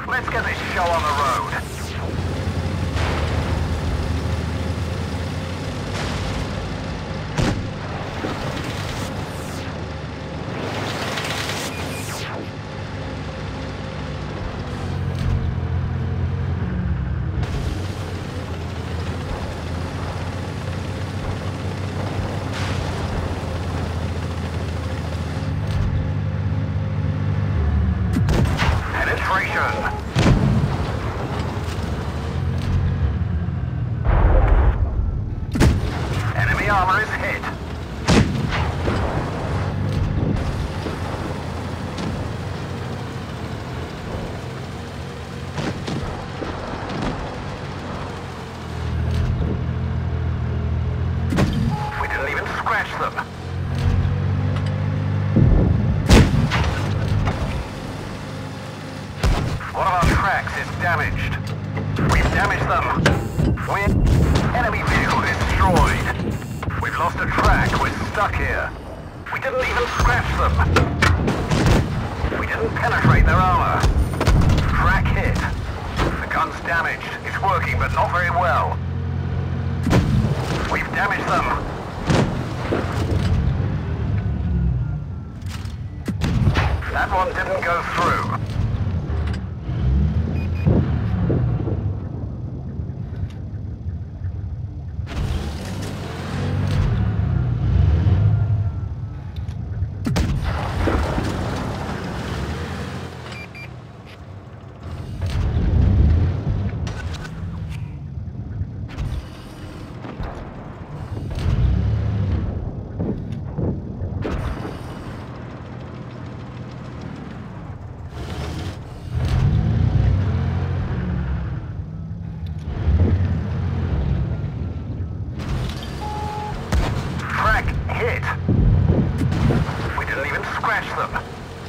Let's get this show on the road. Enemy armor is hit. We didn't even scratch them. One of our tracks is damaged. We've damaged them. Enemy vehicle destroyed. We've lost a track. We're stuck here. We didn't even scratch them. We didn't penetrate their armor. Track hit. The gun's damaged. It's working, but not very well. We've damaged them. That one didn't go through. Hit. We didn't even scratch them.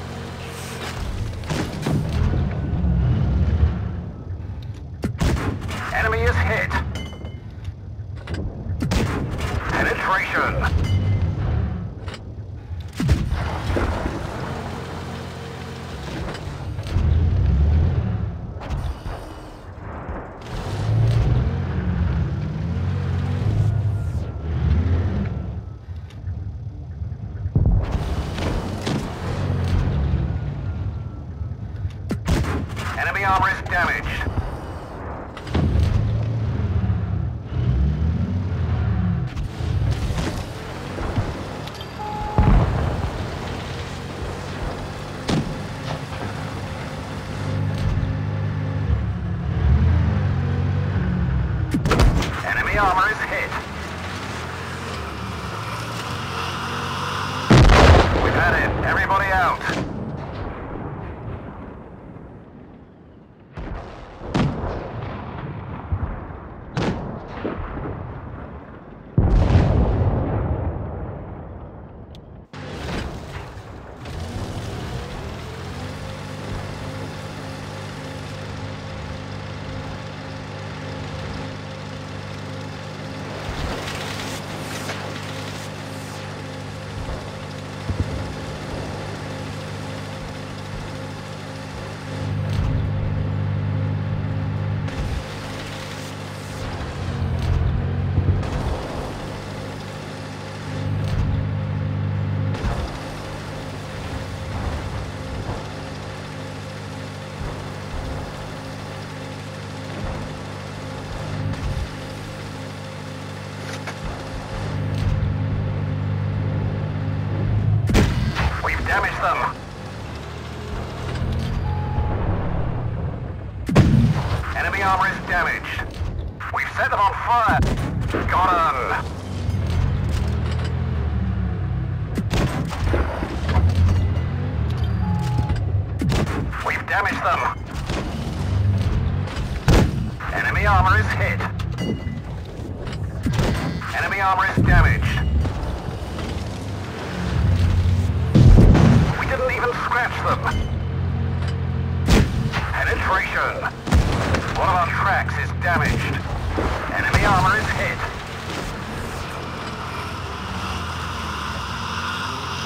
Enemy is hit. Penetration. Enemy armor is damaged. Enemy armor is hit. We've had it. Everybody out. Damage them. Enemy armor is damaged. We've set them on fire. Got 'em. We've damaged them. Enemy armor is hit. Enemy armor is damaged. Didn't even scratch them. Penetration. One of our tracks is damaged. Enemy armor is hit.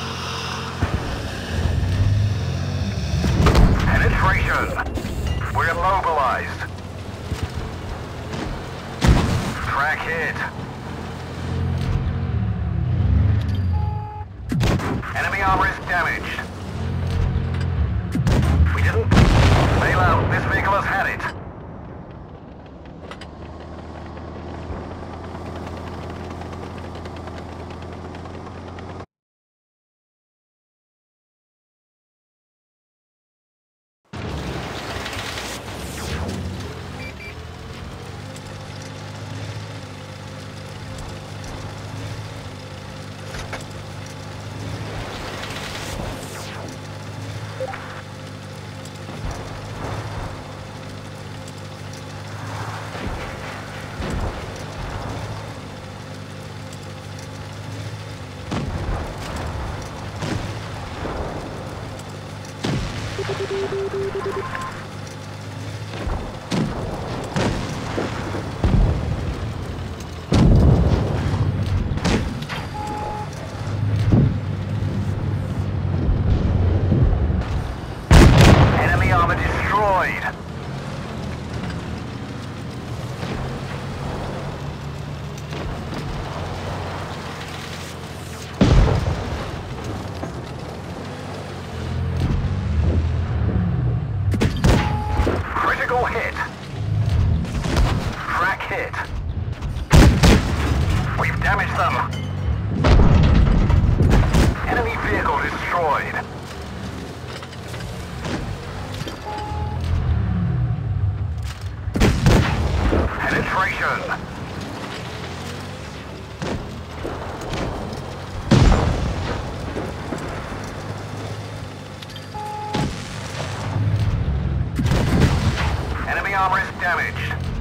Penetration. We're neutralized. Track hit. Enemy armor is damaged. We didn't bail out. This vehicle has had it. Enemy armor destroyed. Critical hit. Track hit. We've damaged them. Enemy vehicle destroyed. Penetration. Enemy armor is damaged.